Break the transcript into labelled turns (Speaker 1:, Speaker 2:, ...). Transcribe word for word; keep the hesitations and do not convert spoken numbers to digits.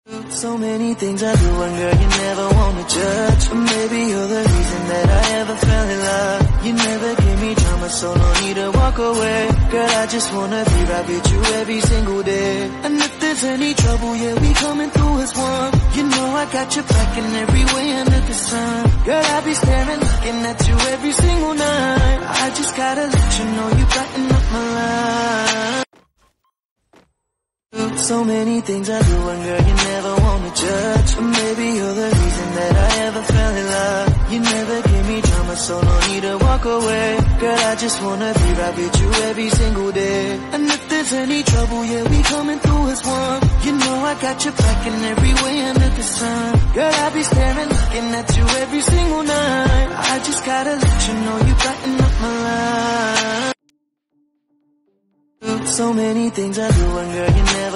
Speaker 1: So many things I do, and girl, you never wanna judge. Or maybe you're the reason that I ever fell in love. You never give me drama, so no need to walk away. Girl, I just wanna be right with you every single day. And if there's any trouble, yeah, we coming through as one. You know I got your back in every way under the sun. Girl, I be staring, looking at you every single night. I just gotta let you know you brighten up my life. So many things I do, and girl, you never wanna judge. Or maybe you're the reason that I ever fell in love. You never give me drama, so no need to walk away. Girl, I just wanna be right with you every single day. And if there's any trouble, yeah, we coming through as one. You know I got your back in every way under the sun. Girl, I be staring, looking at you every single night. I just gotta let you know you brighten up my life. So many things I do, and girl, you never